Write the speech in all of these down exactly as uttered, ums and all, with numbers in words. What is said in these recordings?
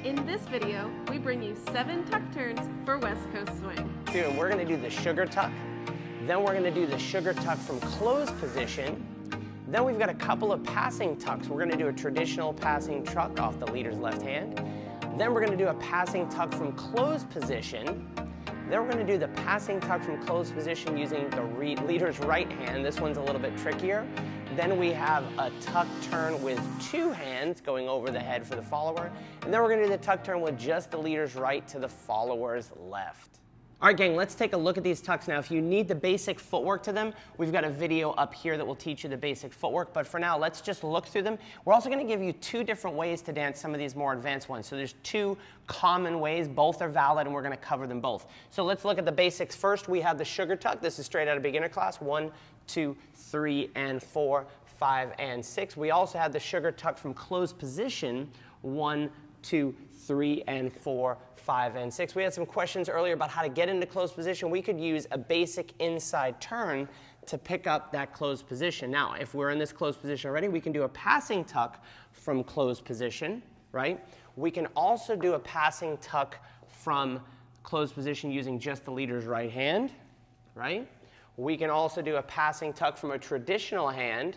In this video, we bring you seven tuck turns for West Coast Swing. Dude, we're gonna do the sugar tuck, then we're gonna do the sugar tuck from closed position, then we've got a couple of passing tucks. We're gonna do a traditional passing tuck off the leader's left hand, then we're gonna do a passing tuck from closed position, then we're gonna do the passing tuck from closed position using the leader's right hand. This one's a little bit trickier. Then we have a tuck turn with two hands going over the head for the follower. And then we're gonna do the tuck turn with just the leader's right to the follower's left. All right, gang, let's take a look at these tucks now. If you need the basic footwork to them, we've got a video up here that will teach you the basic footwork. But for now, let's just look through them. We're also gonna give you two different ways to dance some of these more advanced ones. So there's two common ways, both are valid, and we're gonna cover them both. So let's look at the basics first. We have the sugar tuck. This is straight out of beginner class. One, two, three, and four, five, and six. We also have the sugar tuck from closed position. One, two, three, and four, five, and six. We had some questions earlier about how to get into closed position. We could use a basic inside turn to pick up that closed position. Now, if we're in this closed position already, we can do a passing tuck from closed position, right? We can also do a passing tuck from closed position using just the leader's right hand, right? We can also do a passing tuck from a traditional hand,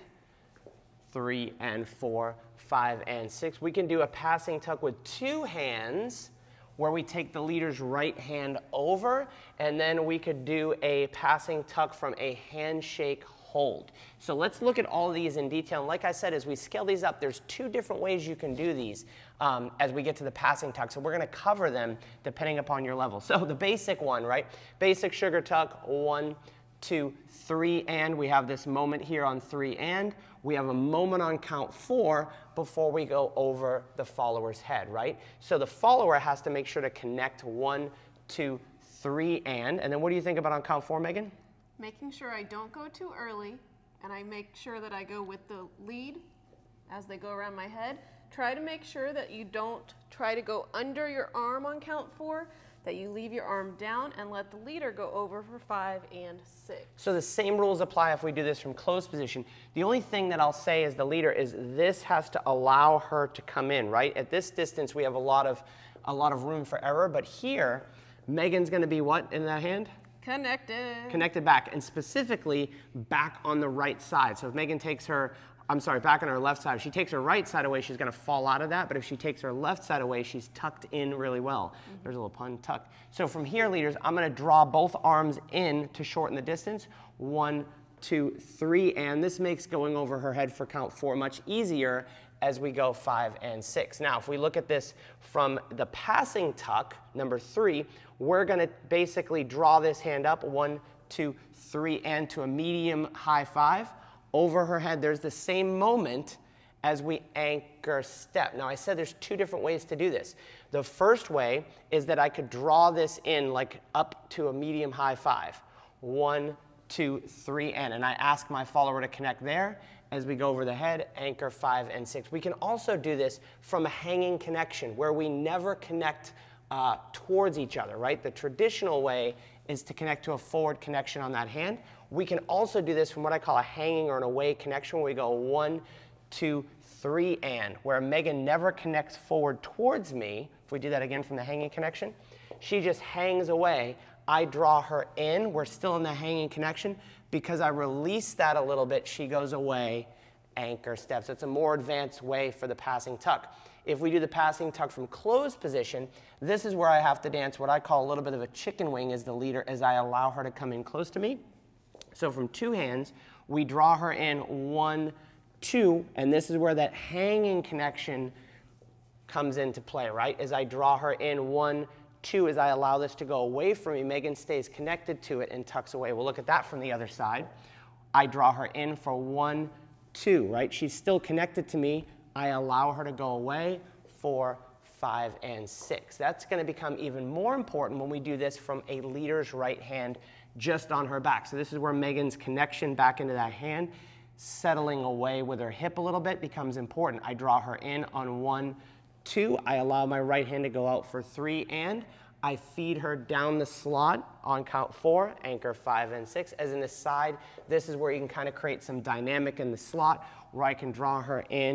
three and four, five and six. We can do a passing tuck with two hands where we take the leader's right hand over, and then we could do a passing tuck from a handshake hold. So let's look at all of these in detail. And like I said, as we scale these up, there's two different ways you can do these um, as we get to the passing tuck. So we're gonna cover them depending upon your level. So the basic one, right? Basic sugar tuck, one, two, three, and we have this moment here on three and. We have a moment on count four before we go over the follower's head, right? So the follower has to make sure to connect one, two, three, and. And then what do you think about on count four, Megan? Making sure I don't go too early, and I make sure that I go with the lead as they go around my head. Try to make sure that you don't try to go under your arm on count four, that you leave your arm down and let the leader go over for five and six. So the same rules apply if we do this from closed position. The only thing that I'll say as the leader is this has to allow her to come in, right? At this distance, we have a lot of, a lot of room for error, but here, Megan's gonna be what in that hand? Connected. Connected back, and specifically back on the right side. So if Megan takes her, I'm sorry, back on her left side, if she takes her right side away, she's gonna fall out of that, but if she takes her left side away, she's tucked in really well. Mm-hmm. There's a little pun, tuck. So from here, leaders, I'm gonna draw both arms in to shorten the distance. One, two, three, and this makes going over her head for count four much easier as we go five and six. Now, if we look at this from the passing tuck, number three, we're gonna basically draw this hand up, one, two, three, and to a medium high five. Over her head, there's the same moment as we anchor step. Now, I said there's two different ways to do this. The first way is that I could draw this in like up to a medium high five. One, two, three, and. And I ask my follower to connect there as we go over the head, anchor five and six. We can also do this from a hanging connection where we never connect uh, towards each other, right? The traditional way is to connect to a forward connection on that hand. We can also do this from what I call a hanging or an away connection where we go one, two, three, and, where Megan never connects forward towards me. If we do that again from the hanging connection, she just hangs away. I draw her in. We're still in the hanging connection. Because I release that a little bit, she goes away, anchor step. So it's a more advanced way for the passing tuck. If we do the passing tuck from closed position, this is where I have to dance what I call a little bit of a chicken wing as the leader as I allow her to come in close to me. So from two hands, we draw her in one, two, and this is where that hanging connection comes into play, right? As I draw her in one, two, as I allow this to go away from me, Megan stays connected to it and tucks away. We'll look at that from the other side. I draw her in for one, two, right? She's still connected to me. I allow her to go away for five and six. That's gonna become even more important when we do this from a leader's right hand just on her back. So this is where Megan's connection back into that hand, settling away with her hip a little bit becomes important. I draw her in on one, two. I allow my right hand to go out for three, and I feed her down the slot on count four, anchor five and six. As an aside, this is where you can kind of create some dynamic in the slot where I can draw her in.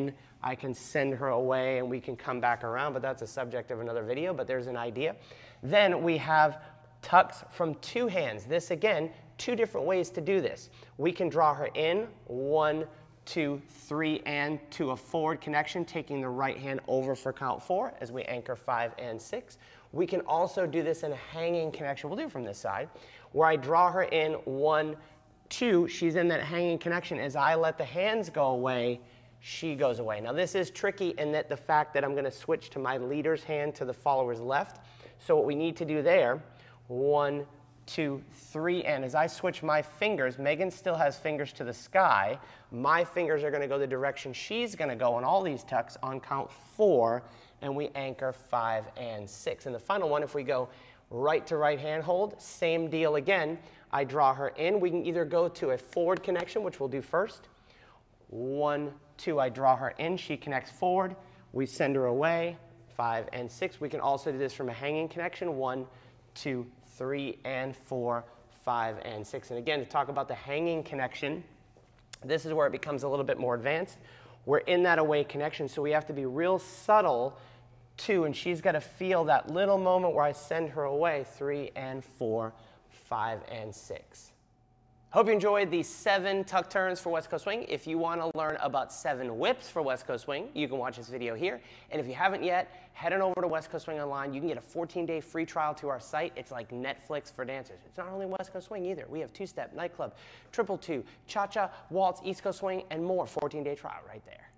I can send her away and we can come back around, but that's a subject of another video, but there's an idea. Then we have tucks from two hands. This again, two different ways to do this. We can draw her in, one, two, three, and to a forward connection, taking the right hand over for count four as we anchor five and six. We can also do this in a hanging connection. We'll do it from this side, where I draw her in, one, two, she's in that hanging connection. As I let the hands go away, she goes away. Now this is tricky in that the fact that I'm going to switch to my leader's hand to the follower's left. So what we need to do there, one, two, three, and as I switch my fingers, Megan still has fingers to the sky. My fingers are going to go the direction she's going to go on all these tucks on count four, and we anchor five and six. And the final one, if we go right to right hand hold, same deal again. I draw her in. We can either go to a forward connection, which we'll do first. One, two, I draw her in. She connects forward. We send her away, five and six. We can also do this from a hanging connection, one, two, three, and four, five, and six. And again, to talk about the hanging connection, this is where it becomes a little bit more advanced. We're in that away connection, so we have to be real subtle too, and she's got to feel that little moment where I send her away, three and four, five and six. Hope you enjoyed the seven tuck turns for West Coast Swing. If you want to learn about seven whips for West Coast Swing, you can watch this video here. And if you haven't yet, head on over to West Coast Swing Online. You can get a fourteen day free trial to our site. It's like Netflix for dancers. It's not only West Coast Swing either. We have two-step, nightclub, triple two, cha-cha, waltz, East Coast Swing, and more. fourteen day trial right there.